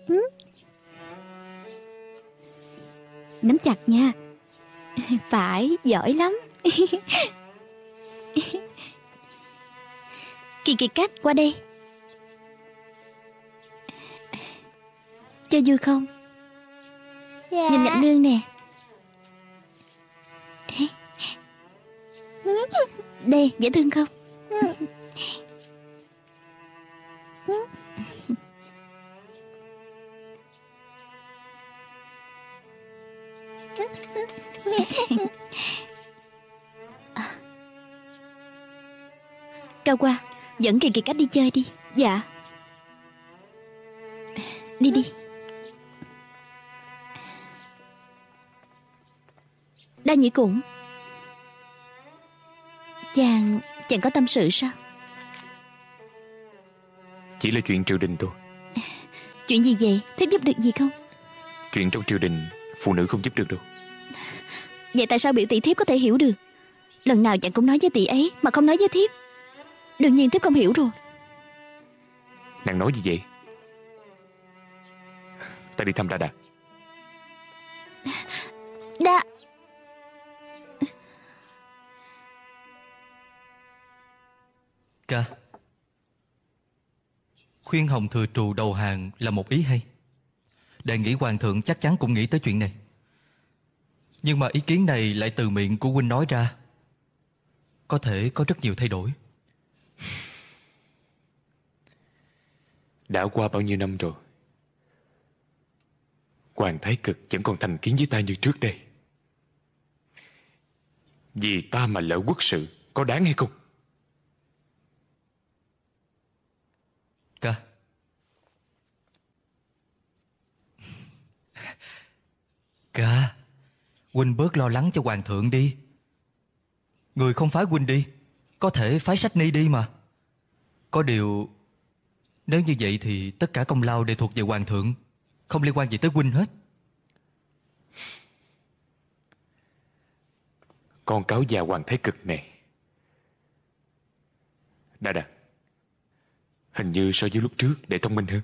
Nắm chặt nha. Phải, giỏi lắm. Kỳ Kiệt Cách, qua đây. Cho vui không? Dạ. Nhìn Ngọc Nương nè. Đây, dễ thương không? Cao Qua, dẫn Kỳ Kiệt Cách đi chơi đi. Dạ. Đi đi. Đa Nhĩ Cũng, chàng có tâm sự sao? Chỉ là chuyện triều đình thôi. Chuyện gì vậy? Thiếp giúp được gì không? Chuyện trong triều đình phụ nữ không giúp được đâu. Vậy tại sao biểu tỷ thiếp có thể hiểu được? Lần nào chàng cũng nói với tỷ ấy mà không nói với thiếp. Đương nhiên thiếp không hiểu rồi. Nàng nói gì vậy? Ta đi thăm Đa Đạt. Đa... Ca, khuyên Hồng Thừa Trù đầu hàng là một ý hay. Đề nghị hoàng thượng chắc chắn cũng nghĩ tới chuyện này. Nhưng mà ý kiến này lại từ miệng của huynh nói ra, có thể có rất nhiều thay đổi. Đã qua bao nhiêu năm rồi, Hoàng Thái Cực vẫn còn thành kiến với ta như trước đây. Vì ta mà lỡ quốc sự, có đáng hay không? Ca, Ca, huynh bớt lo lắng cho hoàng thượng đi. Người không phái huynh đi, có thể phái Sách Ni đi mà. Có điều, nếu như vậy thì tất cả công lao đều thuộc về hoàng thượng, không liên quan gì tới huynh hết. Con cáo già Hoàng Thái Cực này. Đa Đạt, hình như so với lúc trước để thông minh hơn.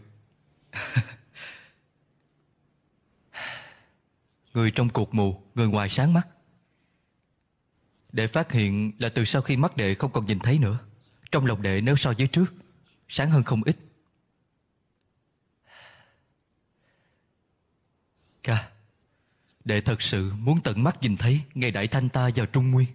Người trong cuộc mù, người ngoài sáng mắt. Đệ phát hiện là từ sau khi mắt đệ không còn nhìn thấy nữa, trong lòng đệ nếu so với trước, sáng hơn không ít. Ca, đệ thật sự muốn tận mắt nhìn thấy ngày đại thanh ta vào Trung Nguyên.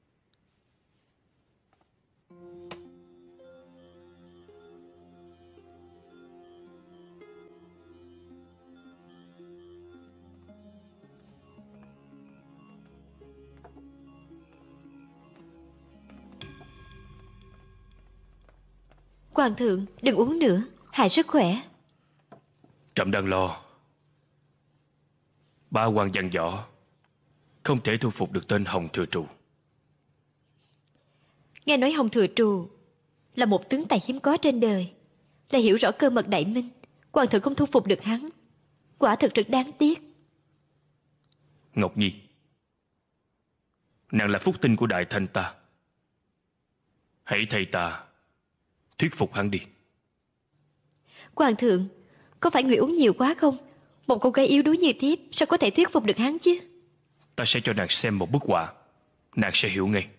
Hoàng thượng, đừng uống nữa, hại sức khỏe. Trẫm đang lo. Ba quan dặn dò, không thể thu phục được tên Hồng Thừa Trù. Nghe nói Hồng Thừa Trù là một tướng tài hiếm có trên đời, là hiểu rõ cơ mật đại minh. Hoàng thượng không thu phục được hắn, quả thực rất đáng tiếc. Ngọc Nhi, nàng là phúc tinh của đại thanh ta. Hãy thay ta thuyết phục hắn đi. Hoàng thượng, có phải người uống nhiều quá không? Một cô gái yếu đuối như thiếp sao có thể thuyết phục được hắn chứ? Ta sẽ cho nàng xem một bức họa, nàng sẽ hiểu ngay.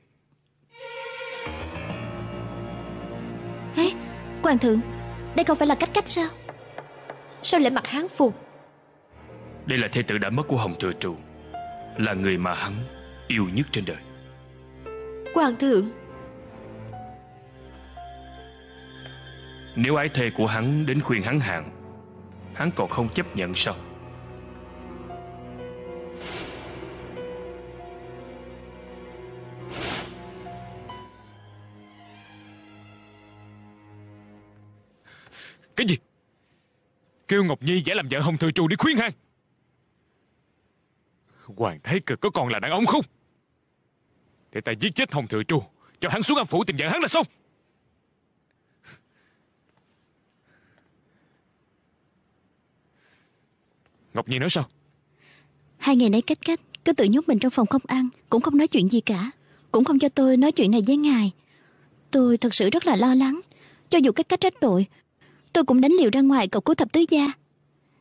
Ê, hoàng thượng, đây không phải là cách sao? Sao lại mặc hán phục? Đây là thê tử đã mất của Hồng Thừa Trù, là người mà hắn yêu nhất trên đời. Hoàng thượng, nếu ái thê của hắn đến khuyên hắn hàng, hắn còn không chấp nhận sao? Cái gì? Kêu Ngọc Nhi giả làm vợ Hồng Thừa Trù đi khuyên han? Hoàng Thái Cực có còn là đàn ông không? Để ta giết chết Hồng Thừa Trù, cho hắn xuống âm phủ tìm vợ hắn là xong. Ngọc Nhi nói sao? 2 ngày nay cách cứ tự nhốt mình trong phòng không ăn, cũng không nói chuyện gì cả, cũng không cho tôi nói chuyện này với ngài. Tôi thật sự rất là lo lắng. Cho dù cách trách tội, tôi cũng đánh liều ra ngoài cầu cứu thập tứ gia.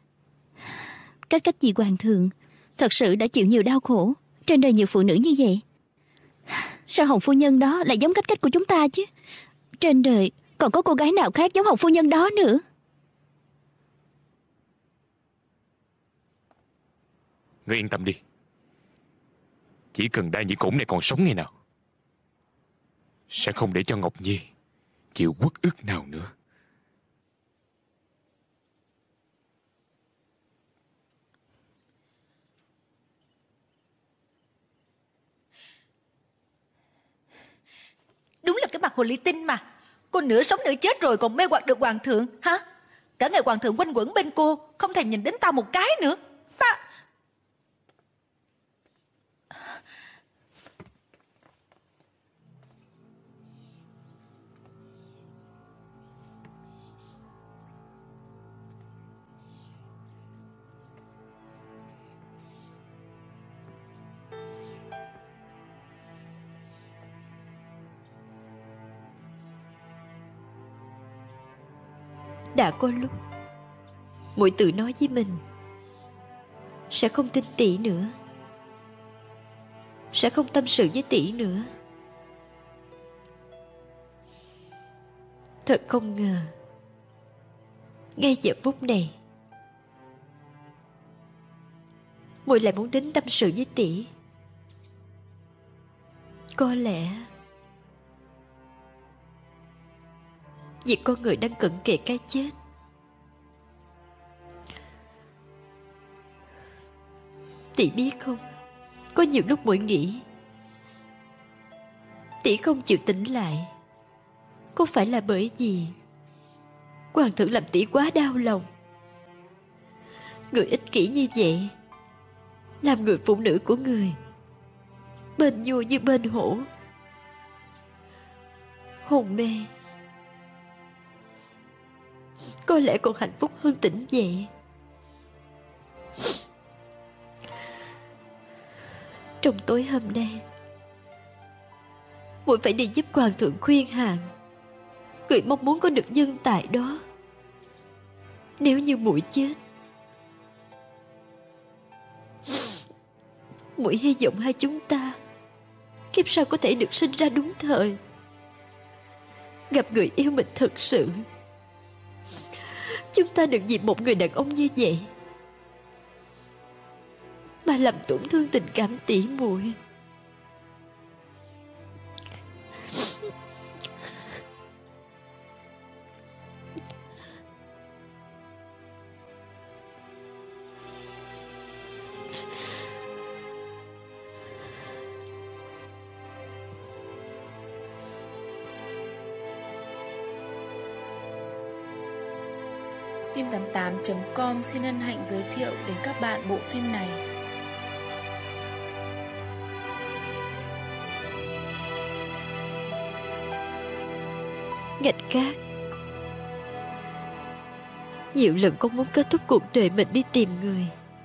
Cách cách gì hoàng thượng thật sự đã chịu nhiều đau khổ. Trên đời nhiều phụ nữ như vậy, sao Hồng phu nhân đó lại giống cách cách của chúng ta chứ? Trên đời còn có cô gái nào khác giống Hồng phu nhân đó nữa? Ngươi yên tâm đi. Chỉ cần Đa Nhĩ Cổn này còn sống ngày nào, sẽ không để cho Ngọc Nhi chịu uất ức nào nữa. Đúng là cái mặt hồ ly tinh mà. Cô nửa sống nửa chết rồi còn mê hoặc được hoàng thượng hả? Cả ngày hoàng thượng quanh quẩn bên cô, không thèm nhìn đến tao một cái nữa. Ta... Đã có lúc muội tự nói với mình sẽ không tin tỷ nữa, sẽ không tâm sự với tỷ nữa. Thật không ngờ ngay giờ phút này muội lại muốn đến tâm sự với tỷ. Có lẽ vì con người đang cận kề cái chết. Tỷ biết không, có nhiều lúc muội nghĩ tỷ không chịu tỉnh lại có phải là bởi vì hoàng thượng làm tỷ quá đau lòng. Người ích kỷ như vậy làm người phụ nữ của người bên vua như bên hổ, hồn mê có lẽ còn hạnh phúc hơn tỉnh dậy. Trong tối hôm nay muội phải đi giúp hoàng thượng khuyên hàng. Người mong muốn có được nhân tài đó. Nếu như muội chết, muội hy vọng hai chúng ta kiếp sau có thể được sinh ra đúng thời, gặp người yêu mình thật sự. Chúng ta đừng vì một người đàn ông như vậy mà làm tổn thương tình cảm tỷ muội. Phim88.com xin hân hạnh giới thiệu đến các bạn bộ phim này. Ngạch Cát, nhiều lần con muốn kết thúc cuộc đời mình đi tìm người.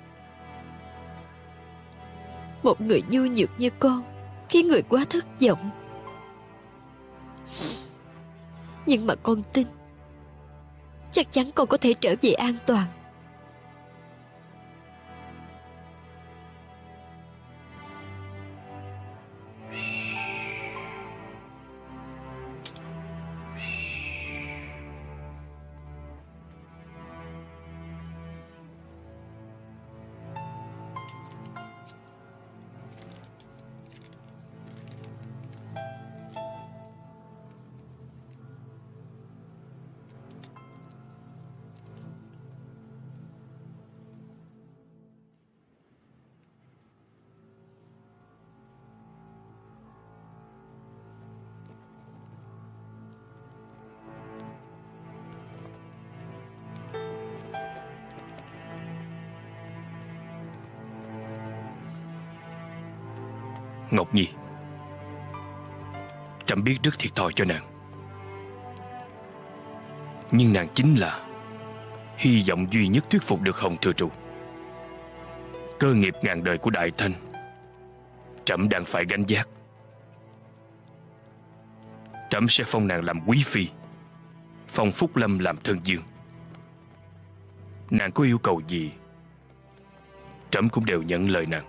Một người nhu nhược như con khiến người quá thất vọng. Nhưng mà con tin chắc chắn con có thể trở về an toàn. Ngọc Nhi, trẫm biết rất thiệt thòi cho nàng, nhưng nàng chính là hy vọng duy nhất thuyết phục được Hồng Thừa Trụ. Cơ nghiệp ngàn đời của Đại Thanh trẫm đang phải gánh vác. Trẫm sẽ phong nàng làm quý phi, phong Phúc Lâm làm thân dương. Nàng có yêu cầu gì trẫm cũng đều nhận lời nàng.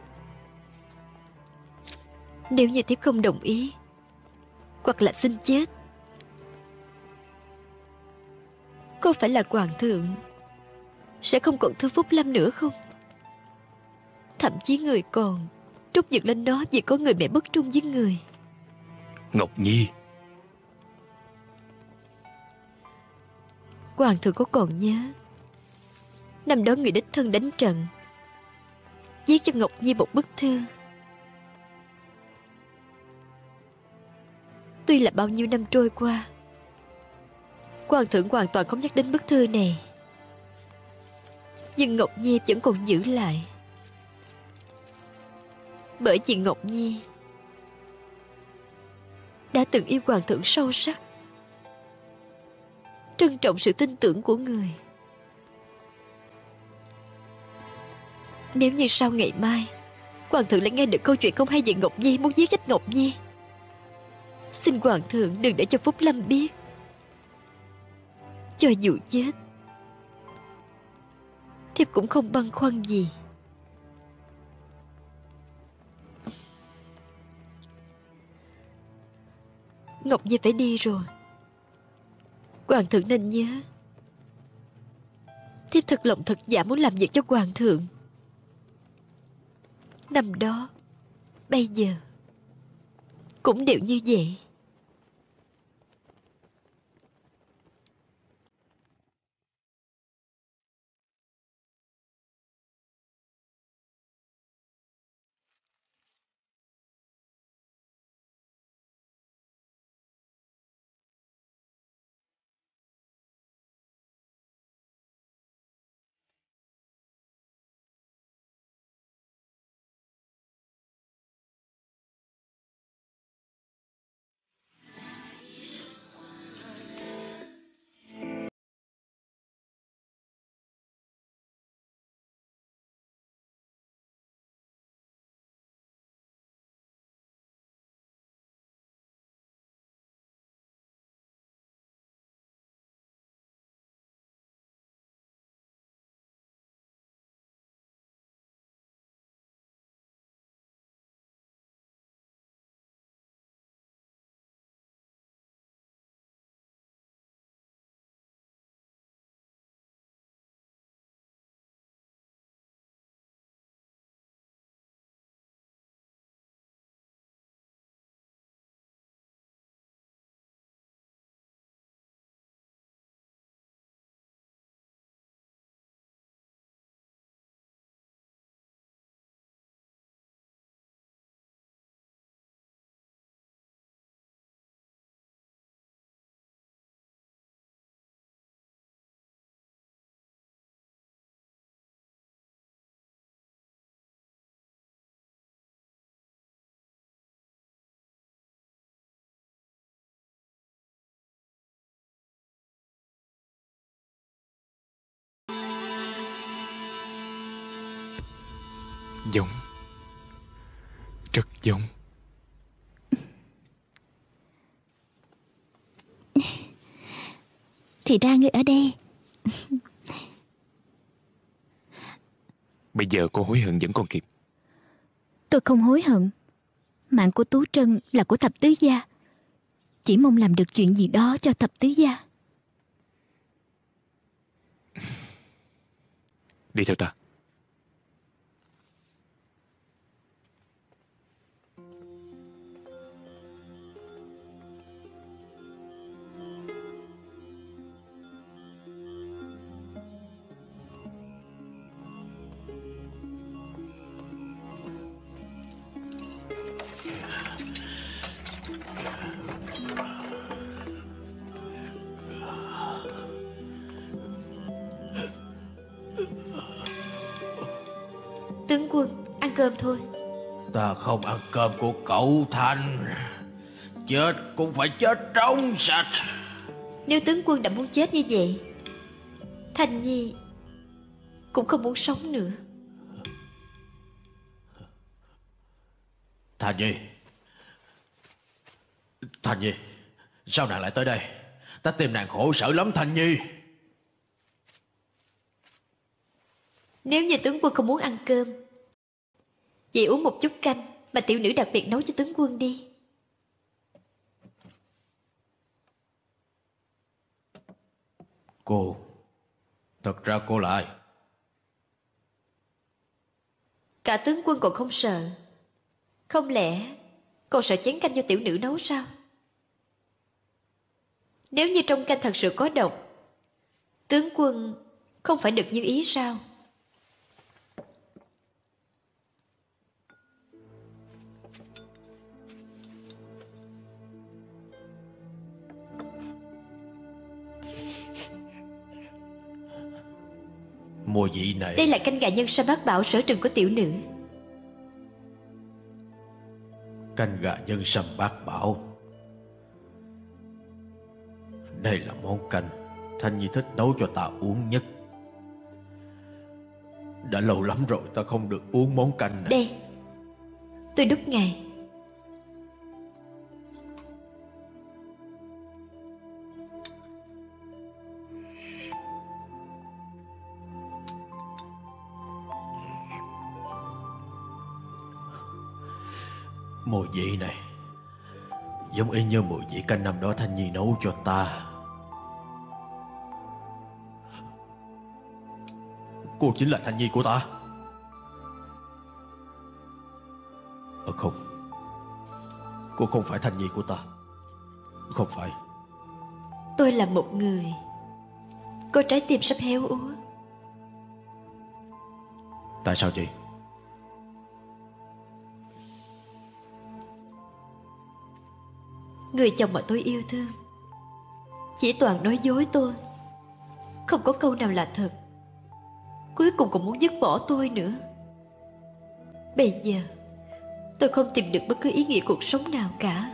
Nếu như thiếp không đồng ý, hoặc là xin chết, có phải là hoàng thượng sẽ không còn thương Phúc Lâm nữa không? Thậm chí người còn trút giận lên nó vì có người mẹ bất trung với người. Ngọc Nhi, Hoàng thượng có còn nhớ năm đó người đích thân đánh trận, viết cho Ngọc Nhi một bức thư. Tuy là bao nhiêu năm trôi qua, Hoàng thượng hoàn toàn không nhắc đến bức thư này, nhưng Ngọc Nhi vẫn còn giữ lại. Bởi vì Ngọc Nhi đã từng yêu hoàng thượng sâu sắc, trân trọng sự tin tưởng của người. Nếu như sau ngày mai hoàng thượng lại nghe được câu chuyện không hay về Ngọc Nhi muốn giết chết Ngọc Nhi, xin hoàng thượng đừng để cho Phúc Lâm biết. Cho dù chết, thiếp cũng không băn khoăn gì. Ngọc Nhi phải đi rồi. Hoàng thượng nên nhớ, thiếp thật lòng thật dạ muốn làm việc cho hoàng thượng. Năm đó, bây giờ cũng đều như vậy. Giống, rất giống. Thì ra ngươi ở đây. Bây giờ cô hối hận vẫn còn kịp. Tôi không hối hận. Mạng của Tú Trân là của thập tứ gia. Chỉ mong làm được chuyện gì đó cho thập tứ gia. Đi theo ta. Tướng quân, ăn cơm thôi. Ta không ăn cơm của cậu Thành. Chết cũng phải chết trong sạch. Nếu tướng quân đã muốn chết như vậy, Thanh Nhi cũng không muốn sống nữa. Thành Nhi, Thành Nhi, sao nàng lại tới đây? Ta tìm nàng khổ sở lắm Thành Nhi. Nếu như tướng quân không muốn ăn cơm, Vậy uống một chút canh mà tiểu nữ đặc biệt nấu cho tướng quân đi. Cô, thật ra cô là ai? Cả tướng quân còn không sợ. Không lẽ còn sợ chén canh do tiểu nữ nấu sao? Nếu như trong canh thật sự có độc, tướng quân không phải được như ý sao? Mùi vị này. Đây là canh gà nhân sa bát bảo sở trường của tiểu nữ. Canh gà nhân sâm bát bảo. Đây là món canh Thanh Nhi thích nấu cho ta uống nhất. Đã lâu lắm rồi ta không được uống món canh này. Đây, tôi đút ngài. Mùi vị này giống y như mùi vị canh năm đó Thanh Nhi nấu cho ta. Cô chính là Thanh Nhi của ta. Không, cô không phải Thanh Nhi của ta. Không phải. Tôi là một người có trái tim sắp héo úa. Tại sao vậy? Người chồng mà tôi yêu thương chỉ toàn nói dối tôi, không có câu nào là thật. Cuối cùng còn muốn dứt bỏ tôi nữa. Bây giờ tôi không tìm được bất cứ ý nghĩa cuộc sống nào cả.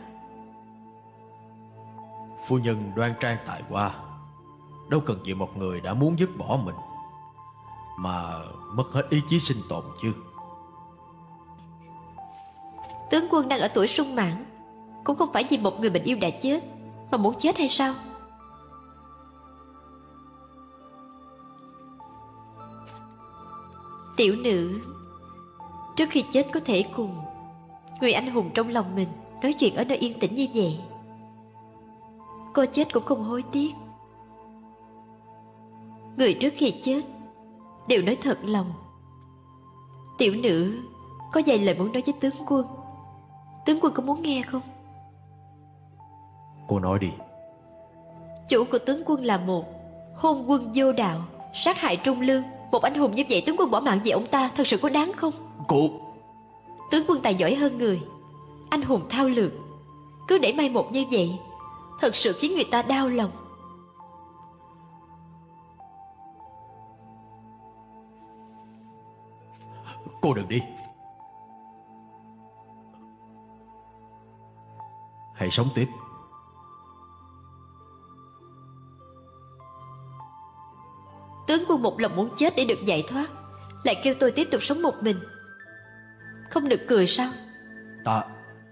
Phu nhân đoan trang tài hoa, đâu cần vì một người đã muốn dứt bỏ mình mà mất hết ý chí sinh tồn chứ. Tướng quân đang ở tuổi sung mãn, cũng không phải vì một người mình yêu đã chết mà muốn chết hay sao? Tiểu nữ trước khi chết có thể cùng người anh hùng trong lòng mình nói chuyện ở nơi yên tĩnh như vậy. Cô chết cũng không hối tiếc. Người trước khi chết đều nói thật lòng. Tiểu nữ có vài lời muốn nói với tướng quân. Tướng quân có muốn nghe không? Cô nói đi. Chủ của tướng quân là một hôn quân vô đạo, sát hại trung lương. Một anh hùng như vậy tướng quân bỏ mạng vì ông ta thật sự có đáng không? Cô... Tướng quân tài giỏi hơn người, anh hùng thao lược, cứ để mai một như vậy thật sự khiến người ta đau lòng. Cô đừng đi. Hãy sống tiếp. Tướng quân một lòng muốn chết để được giải thoát, lại kêu tôi tiếp tục sống một mình. Không được cười sao? Ta...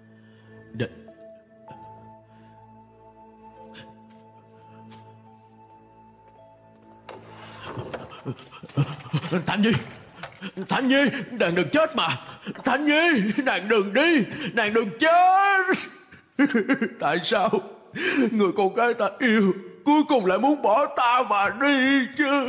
Thanh Nhi! Thanh Nhi! Nàng đừng chết mà! Thanh Nhi! Nàng đừng đi! Nàng đừng chết! Tại sao người con gái ta yêu cuối cùng lại muốn bỏ ta mà đi chứ?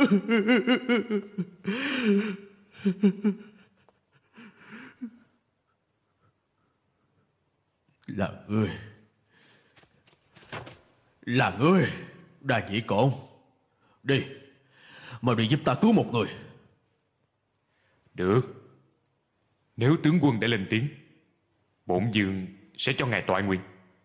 Là ngươi Đa Nhĩ Cổn. Đi, mà đi giúp ta cứu một người. Được. Nếu tướng quân đã lên tiếng, bổn vương sẽ cho ngài tọa nguyện.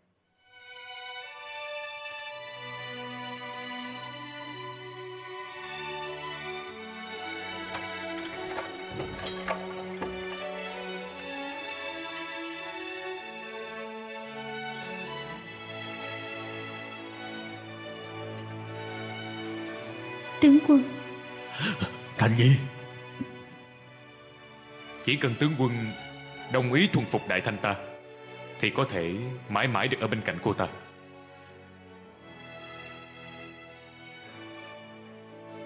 Tướng quân. Thanh Nhi. Chỉ cần tướng quân đồng ý thuần phục Đại Thanh ta, thì có thể mãi mãi được ở bên cạnh cô ta.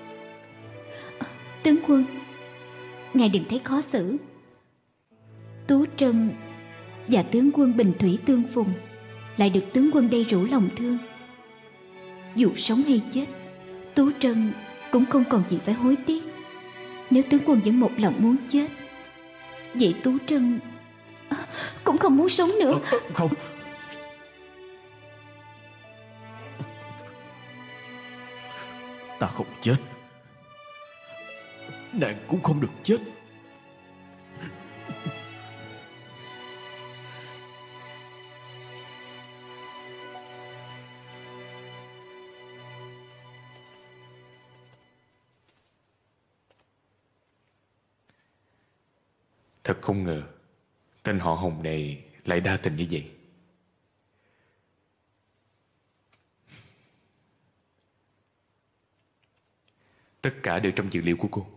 Tướng quân, ngài đừng thấy khó xử. Tú Trân và tướng quân bình thủy tương phùng, lại được tướng quân đây rủ lòng thương. Dù sống hay chết, Tú Trân cũng không còn gì phải hối tiếc. Nếu tướng quân vẫn một lòng muốn chết, vậy Tú Trân cũng không muốn sống nữa. Không. Ta không chết, nàng cũng không được chết. Thật không ngờ tên họ Hồng này lại đa tình như vậy. Tất cả đều trong dự liệu của cô.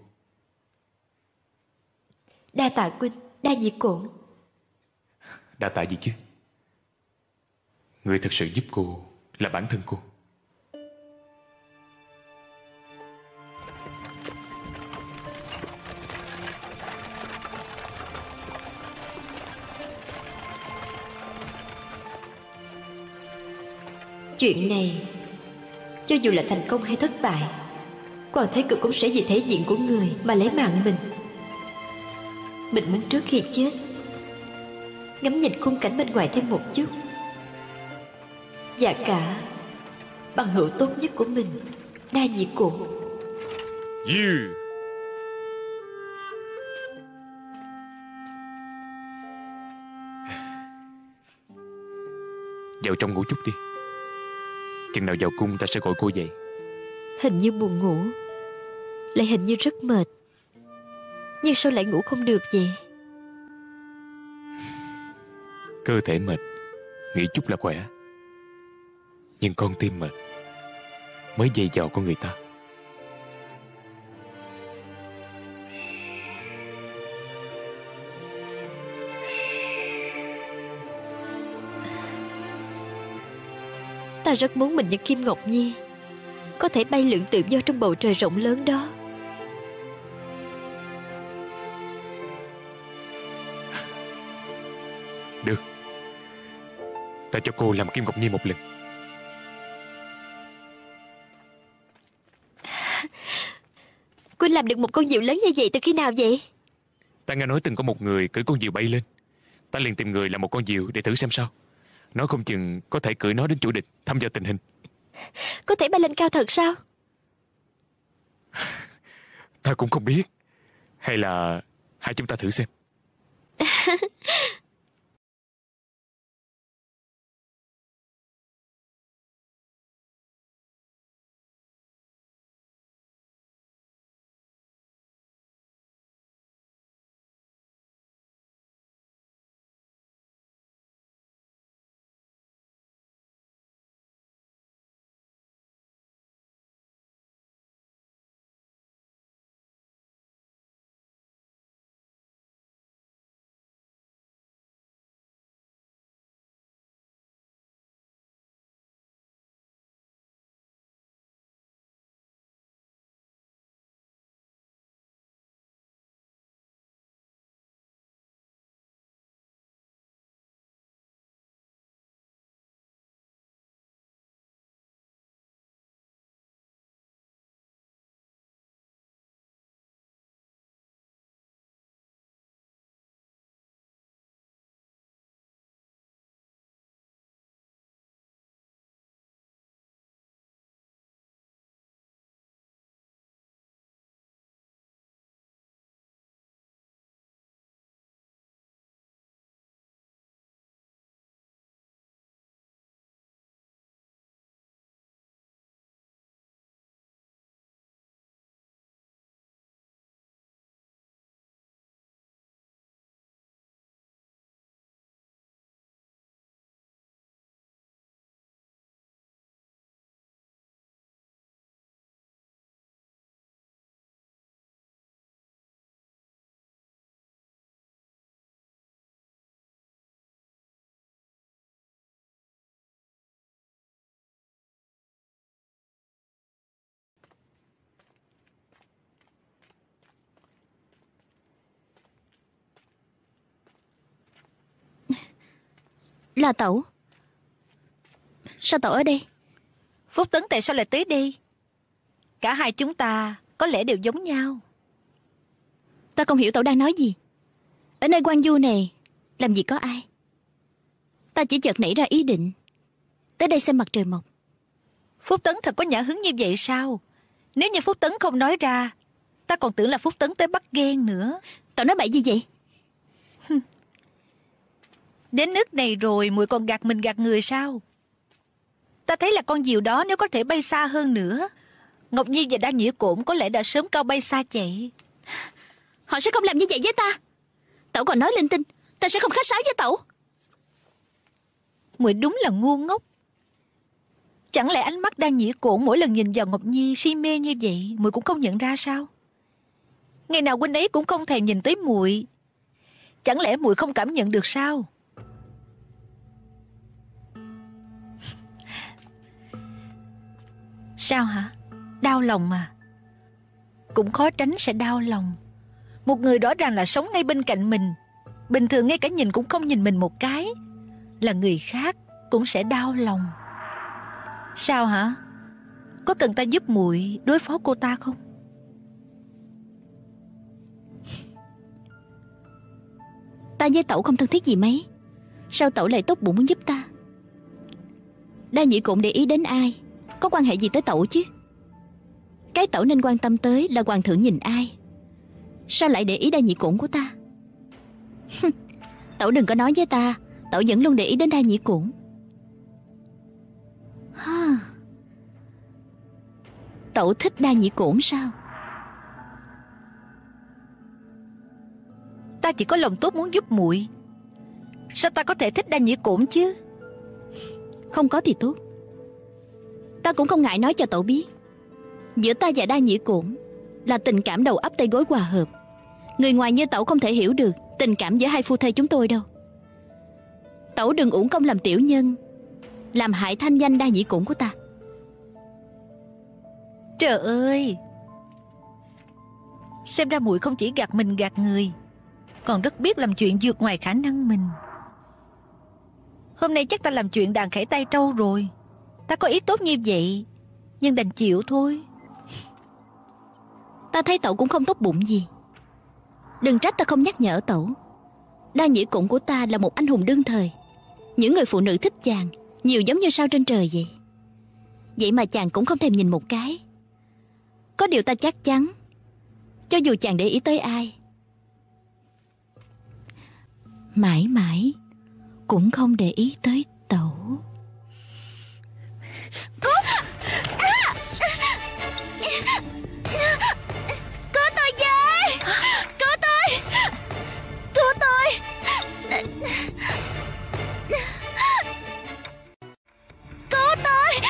Đa tạ huynh, đa diệt cổn. Đa tạ gì chứ? Người thật sự giúp cô là bản thân cô. Chuyện này, cho dù là thành công hay thất bại, Hoàng Thái Cực cũng sẽ vì thể diện của người mà lấy mạng mình. Mình muốn trước khi chết ngắm nhìn khung cảnh bên ngoài thêm một chút, và cả bằng hữu tốt nhất của mình, đa diệt cổn. You. Vào trong ngủ chút đi. Chừng nào vào cung ta sẽ gọi cô dậy. Hình như buồn ngủ, lại hình như rất mệt. Nhưng sao lại ngủ không được vậy? Cơ thể mệt, nghỉ chút là khỏe. Nhưng con tim mệt mới dày dò con người ta. Ta rất muốn mình như Kim Ngọc Nhi, có thể bay lượn tự do trong bầu trời rộng lớn đó. Được, ta cho cô làm Kim Ngọc Nhi một lần. Cô làm được một con diều lớn như vậy từ khi nào vậy? Ta nghe nói từng có một người cưỡi con diều bay lên. Ta liền tìm người làm một con diều để thử xem sao. Nó không chừng có thể cưỡi nó đến chỗ địch, thăm dò tình hình. Có thể bay lên cao thật sao? Ta cũng không biết. Hay là hai chúng ta thử xem. Là Tẩu. Sao Tẩu ở đây? Phúc Tấn tại sao lại tới đây? Cả hai chúng ta có lẽ đều giống nhau. Ta không hiểu Tẩu đang nói gì. Ở nơi Quan Du này làm gì có ai. Ta chỉ chợt nảy ra ý định tới đây xem mặt trời mọc. Phúc Tấn thật có nhã hứng như vậy sao? Nếu như Phúc Tấn không nói ra, ta còn tưởng là Phúc Tấn tới bắt ghen nữa. Tẩu nói bậy gì vậy? Đến nước này rồi muội còn gạt mình gạt người sao? Ta thấy là con diều đó nếu có thể bay xa hơn nữa, Ngọc Nhi và Đa Nhĩ Cổn có lẽ đã sớm cao bay xa chạy. Họ sẽ không làm như vậy với ta. Tẩu còn nói linh tinh, ta sẽ không khách sáo với Tẩu. Muội đúng là ngu ngốc. Chẳng lẽ ánh mắt Đa Nhĩ Cổn mỗi lần nhìn vào Ngọc Nhi si mê như vậy muội cũng không nhận ra sao? Ngày nào huynh ấy cũng không thèm nhìn tới muội, chẳng lẽ muội không cảm nhận được sao? Sao hả? Đau lòng mà. Cũng khó tránh sẽ đau lòng. Một người rõ ràng là sống ngay bên cạnh mình, bình thường ngay cả nhìn cũng không nhìn mình một cái, là người khác cũng sẽ đau lòng. Sao hả? Có cần ta giúp muội đối phó cô ta không? Ta với Tẩu không thân thiết gì mấy, sao Tẩu lại tốt bụng muốn giúp ta? Đa Nhĩ Cổn để ý đến ai, có quan hệ gì tới Tẩu chứ? Cái Tẩu nên quan tâm tới là hoàng thượng nhìn ai, sao lại để ý Đa Nhĩ Cổn của ta? Tẩu đừng có nói với ta Tẩu vẫn luôn để ý đến Đa Nhĩ Cổn. Tẩu thích Đa Nhĩ Cổn sao? Ta chỉ có lòng tốt muốn giúp muội, sao ta có thể thích Đa Nhĩ Cổn chứ? Không có thì tốt. Ta cũng không ngại nói cho Tẩu biết, giữa ta và Đa Nhĩ Cổn là tình cảm đầu ấp tay gối hòa hợp. Người ngoài như Tẩu không thể hiểu được tình cảm giữa hai phu thê chúng tôi đâu. Tẩu đừng uổng công làm tiểu nhân, làm hại thanh danh Đa Nhĩ Cổn của ta. Trời ơi, xem ra muội không chỉ gạt mình gạt người, còn rất biết làm chuyện vượt ngoài khả năng mình. Hôm nay chắc ta làm chuyện đàn khẽ tay trâu rồi. Ta có ý tốt như vậy, nhưng đành chịu thôi. Ta thấy Tẩu cũng không tốt bụng gì. Đừng trách ta không nhắc nhở Tẩu. Đa Nhĩ Cổn của ta là một anh hùng đương thời. Những người phụ nữ thích chàng nhiều giống như sao trên trời vậy. Vậy mà chàng cũng không thèm nhìn một cái. Có điều ta chắc chắn, cho dù chàng để ý tới ai, mãi mãi cũng không để ý tới Tẩu. Cứu tôi với! Cứu tôi! Cứu tôi! Cứu tôi!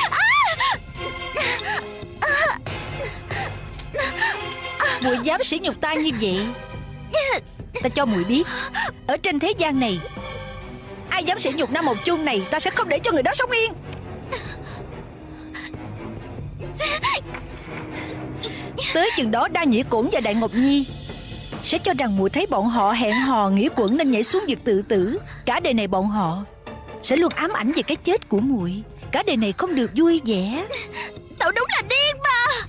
Muội dám sỉ nhục ta như vậy? Ta cho muội biết, ở trên thế gian này, ai dám sỉ nhục Nam Mộc Chung này, ta sẽ không để cho người đó sống yên. Tới chừng đó Đa Nhĩ Cổn và Đại Ngọc Nhi sẽ cho rằng muội thấy bọn họ hẹn hò nghĩ quẩn nên nhảy xuống vực tự tử. Cả đời này bọn họ sẽ luôn ám ảnh về cái chết của muội, cả đời này không được vui vẻ. Tẩu đúng là điên mà.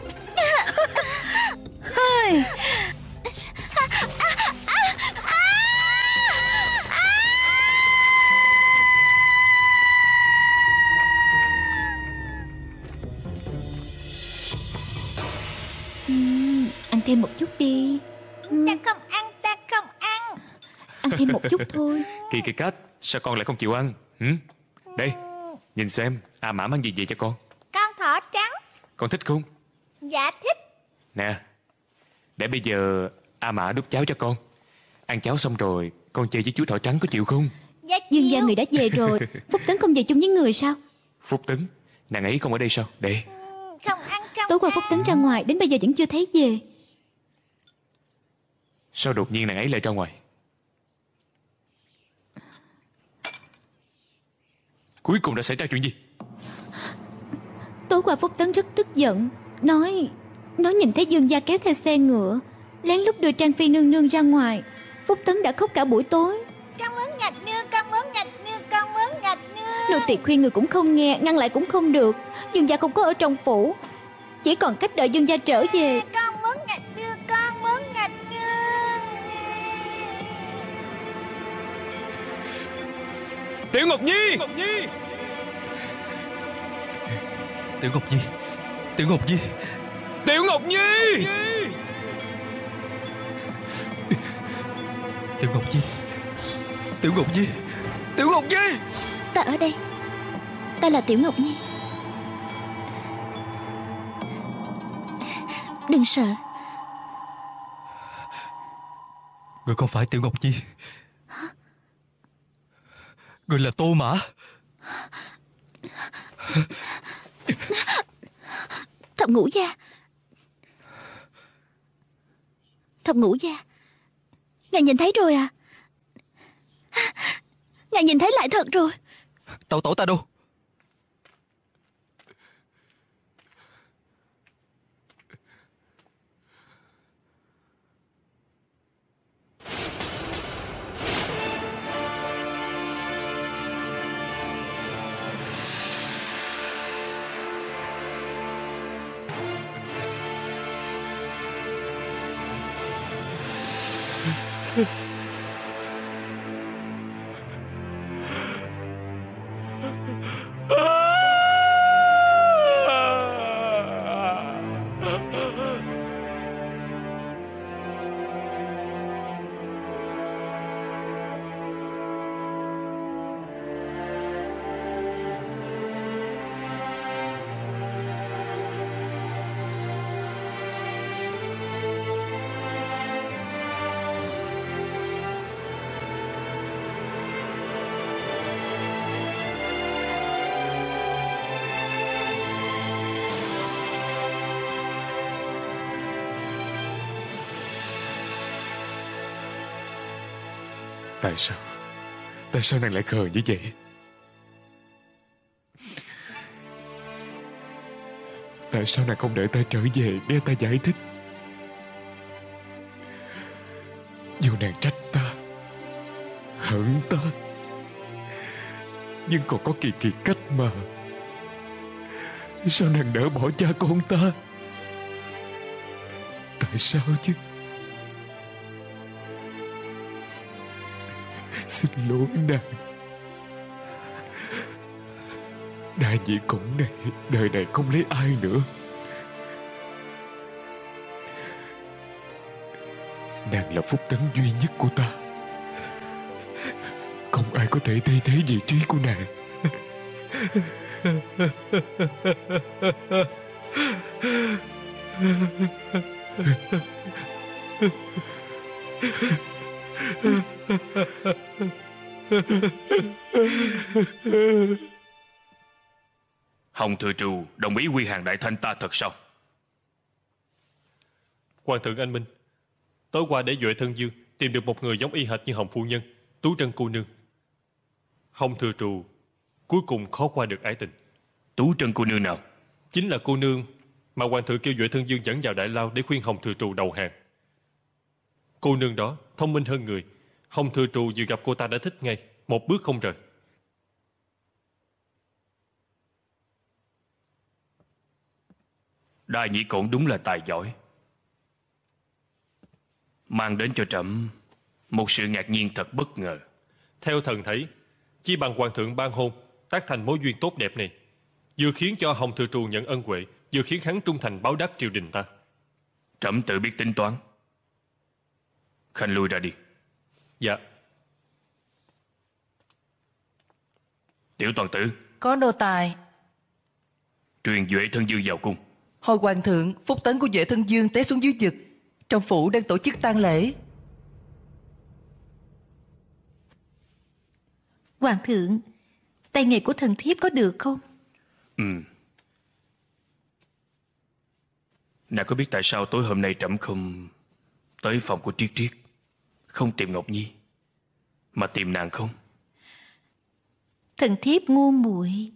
Ăn thêm một chút đi. Ta không ăn, ta không ăn. Ăn thêm một chút thôi. Kỳ cái cách, sao con lại không chịu ăn? Đây, nhìn xem, A Mã mang gì vậy cho con? Con thỏ trắng. Con thích không? Dạ thích. Nè, để bây giờ A Mã đút cháo cho con. Ăn cháo xong rồi, con chơi với chú thỏ trắng có chịu không? Dạ Dương gia chịu. người đã về rồi. Phúc Tấn không về chung với người sao? Phúc Tấn, nàng ấy không ở đây sao? Để. Không ăn, không Tối qua ăn. Phúc Tấn ra ngoài, đến bây giờ vẫn chưa thấy về. Sao đột nhiên nàng ấy lại ra ngoài? Cuối cùng đã xảy ra chuyện gì? Tối qua Phúc Tấn rất tức giận, nói nhìn thấy Dương gia kéo theo xe ngựa, lén lút đưa Trang Phi nương nương ra ngoài. Phúc Tấn đã khóc cả buổi tối. Con muốn nhặt nương, con muốn nhặt nương, con muốn Nô tỳ khuyên người cũng không nghe, ngăn lại cũng không được. Dương gia không có ở trong phủ, chỉ còn cách đợi Dương gia trở về. Con muốn nghịch nương, con muốn nghịch nương. Tiểu Ngọc Nhi! Tiểu Ngọc Nhi, Tiểu Ngọc Nhi, Tiểu Ngọc Nhi! Tiểu Ngọc Nhi, Tiểu Ngọc Nhi, Tiểu Ngọc Nhi. Ta ở đây, ta là Tiểu Ngọc Nhi. Đừng sợ. Người không phải Tiểu Ngọc Nhi. Người là Tô Mã. Thập Ngũ gia. Thập Ngũ gia, ngài nhìn thấy rồi à? Ngài nhìn thấy lại thật rồi. Tẩu tổ ta đâu? Tại sao nàng lại khờ như vậy? Tại sao nàng không đợi ta trở về để ta giải thích? Dù nàng trách ta, hận ta, nhưng còn có kỳ cách mà. Sao nàng nỡ bỏ cha con ta? Tại sao chứ? Xin lỗi nàng. Đại nhị cổng này đời này không lấy ai nữa. Nàng là phúc tấn duy nhất của ta. Không ai có thể thay thế vị trí của nàng. Hồng Thừa Trù đồng ý quy hàng Đại Thanh ta thật sao? Hoàng thượng anh minh, tối qua để Duệ Thân Dương tìm được một người giống y hệt như Hồng phu nhân, Tú Trân cô nương. Hồng Thừa Trù cuối cùng khó qua được ái tình. Tú Trân cô nương nào? Chính là cô nương mà Hoàng thượng kêu Duệ Thân Dương dẫn vào đại lao để khuyên Hồng Thừa Trù đầu hàng. Cô nương đó thông minh hơn người. Hồng Thừa Trù vừa gặp cô ta đã thích ngay, một bước không rời. Đa nhĩ cổn đúng là tài giỏi, mang đến cho trẫm một sự ngạc nhiên thật bất ngờ. Theo thần thấy, chi bằng Hoàng thượng ban hôn, tác thành mối duyên tốt đẹp này, vừa khiến cho Hồng Thừa Trù nhận ân huệ, vừa khiến hắn trung thành báo đáp triều đình ta. Trẫm tự biết tính toán. Khanh lui ra đi. Dạ. Tiểu toàn tử, Có nô tài. truyền Duệ Thân Dương vào cung. Hồi hoàng thượng, phúc tấn của Duệ Thân Dương té xuống dưới vực. Trong phủ đang tổ chức tang lễ. Hoàng thượng, tay nghề của thần thiếp có được không? Nàng có biết tại sao tối hôm nay trẫm không tới phòng của Triết Triết, không tìm Ngọc Nhi, mà tìm nàng không? Thần thiếp ngu muội.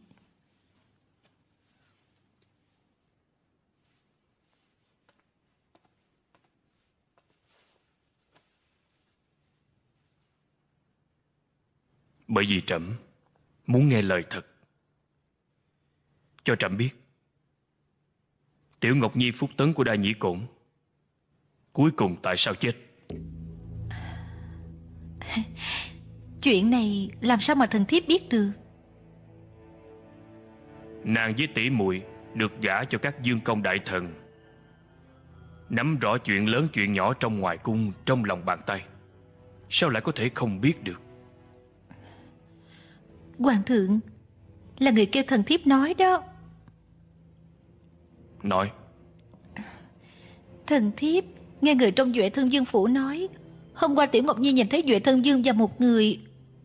Bởi vì trẫm muốn nghe lời thật. cho trẫm biết, Tiểu Ngọc Nhi phúc tấn của Đa Nhĩ Cổn cuối cùng tại sao chết? Chuyện này làm sao mà thần thiếp biết được? Nàng với tỷ muội được gả cho các dương công đại thần, nắm rõ chuyện lớn chuyện nhỏ trong ngoài cung trong lòng bàn tay, sao lại có thể không biết được? Hoàng thượng là người kêu thần thiếp nói đó. Nói. Thần thiếp nghe người trong Duệ Thân Dương phủ nói, hôm qua Tiểu Ngọc Nhi nhìn thấy Duệ Thân Dương và một người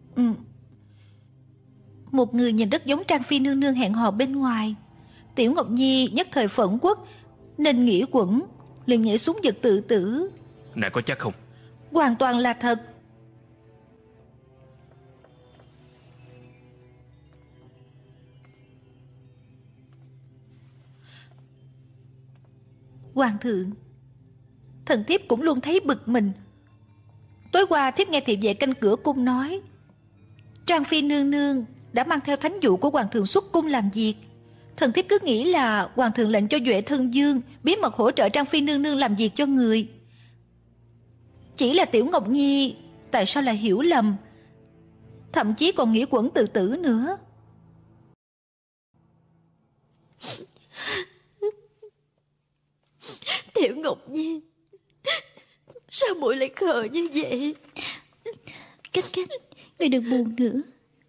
nhìn rất giống Trang Phi nương nương hẹn hò bên ngoài. Tiểu Ngọc Nhi nhất thời phẫn quốc nên nghĩ quẩn, liền nhảy xuống vực tự tử. Nàng có chắc không? Hoàn toàn là thật. Hoàng thượng, thần thiếp cũng luôn thấy bực mình. Tối qua thiếp nghe thị vệ canh cửa cung nói, Trang Phi nương nương đã mang theo thánh dụ của hoàng thượng xuất cung làm việc. Thần thiếp cứ nghĩ là hoàng thượng lệnh cho Duệ Thân Dương bí mật hỗ trợ Trang Phi nương nương làm việc cho người. Chỉ là Tiểu Ngọc Nhi tại sao lại hiểu lầm, thậm chí còn nghĩ quẩn tự tử nữa. Tiểu Ngọc Nhi, sao muội lại khờ như vậy? Cách, người đừng buồn nữa.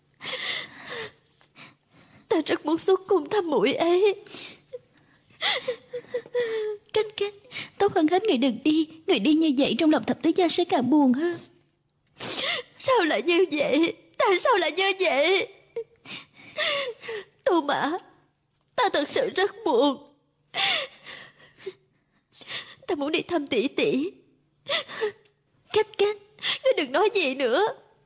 Ta rất muốn xuất cung thăm muội ấy. Cách, tốt hơn hết người đừng đi. Người đi như vậy trong lòng thập tứ gia sẽ càng buồn hơn. Sao lại như vậy? Tại sao lại như vậy? Tô Mã, ta thật sự rất buồn. Ta muốn đi thăm tỷ tỷ. Cách, ngươi đừng nói gì nữa.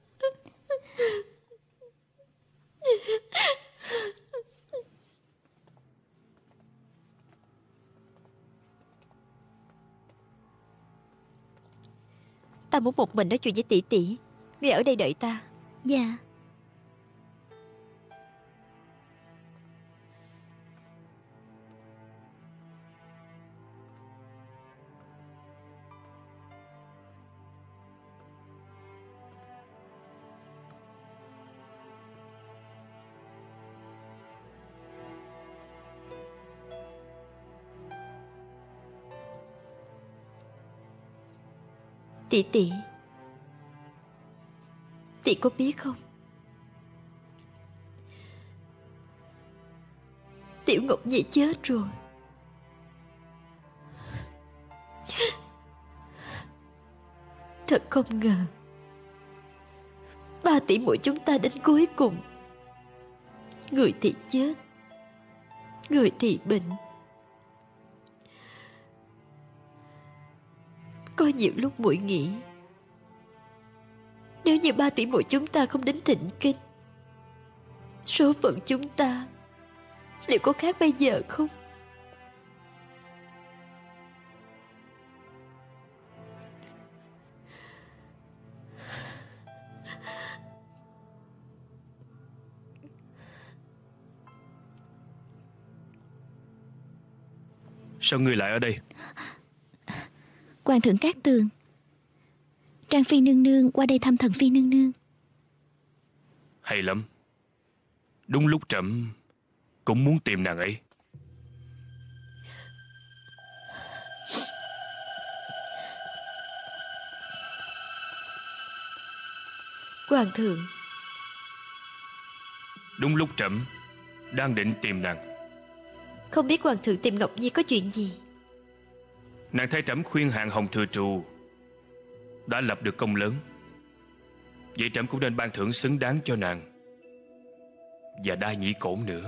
Ta muốn một mình nói chuyện với tỷ tỷ. Ngươi ở đây đợi ta. Dạ. Tỷ có biết không, Tiểu Ngọc Nhi chết rồi. Thật không ngờ, ba tỷ muội chúng ta đến cuối cùng, người thì chết, người thì bệnh. Có nhiều lúc muội nghĩ, nếu như ba tỷ muội chúng ta không đến thỉnh kinh, số phận chúng ta liệu có khác bây giờ không? Sao ngươi lại ở đây? Hoàng thượng Cát Tường, Trang Phi nương nương qua đây thăm thần Phi nương nương. Hay lắm. Đúng lúc trẫm cũng muốn tìm nàng ấy. Hoàng thượng. Đúng lúc trẫm đang định tìm nàng. Không biết hoàng thượng tìm Ngọc Nhi có chuyện gì? Nàng thấy trẫm khuyên Hàng Hồng Thừa Trù đã lập được công lớn, vậy trẫm cũng nên ban thưởng xứng đáng cho nàng và Đa Nhĩ Cổn nữa.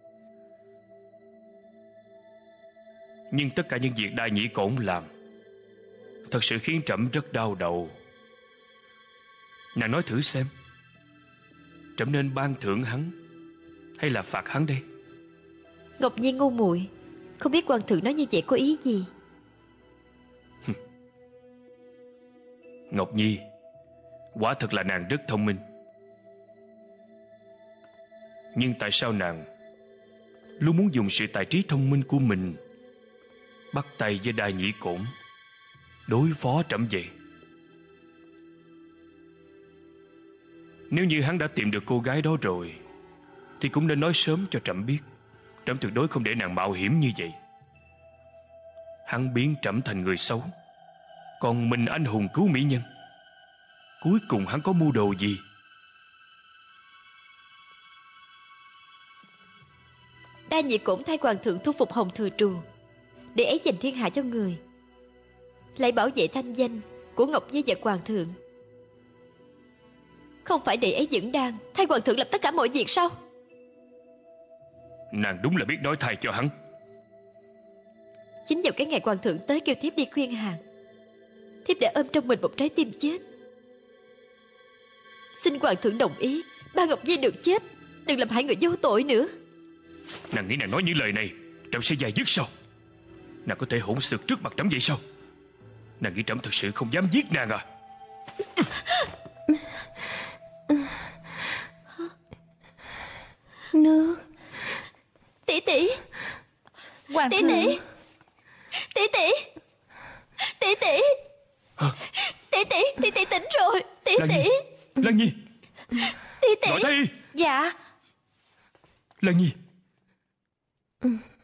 Nhưng tất cả những việc Đa Nhĩ Cổn làm thật sự khiến trẫm rất đau đầu. Nàng nói thử xem, trẫm nên ban thưởng hắn hay là phạt hắn đây? Ngọc Nhi ngu muội, không biết hoàng thượng nói như vậy có ý gì? Ngọc Nhi quả thật là nàng rất thông minh, nhưng tại sao nàng luôn muốn dùng sự tài trí thông minh của mình bắt tay với Đa Nhĩ Cổn đối phó trẫm vậy. Nếu như hắn đã tìm được cô gái đó rồi thì cũng nên nói sớm cho trẫm biết. Trẫm tuyệt đối không để nàng mạo hiểm như vậy. Hắn biến trẫm thành người xấu, còn mình anh hùng cứu mỹ nhân. Cuối cùng hắn có mưu đồ gì? Đa Nhĩ Cổn thay hoàng thượng thu phục Hồng Thừa Trù, để ấy giành thiên hạ cho người, lại bảo vệ thanh danh của Ngọc Nhi và hoàng thượng. Không phải để ấy dẫn đàn thay hoàng thượng làm tất cả mọi việc sao? Nàng đúng là biết nói thay cho hắn. Chính vào cái ngày hoàng thượng tới kêu thiếp đi khuyên hàng, thiếp đã ôm trong mình một trái tim chết. Xin hoàng thượng đồng ý, ba Ngọc Nhi được chết, đừng làm hại người vô tội nữa. Nàng nghĩ nàng nói những lời này trẫm sẽ dày dứt sao? Nàng có thể hỗn xược trước mặt trẫm vậy sao? Nàng nghĩ trẫm thật sự không dám giết nàng à? Nước. Tỷ tỷ, Hoàng tỷ thượng. tỷ, tỷ tỷ, tỷ tỷ, tỷ tỷ tỉnh rồi. Tỷ tỷ, Lan Nhi, tỷ tỷ. gọi Thái Y. Dạ. Lan Nhi.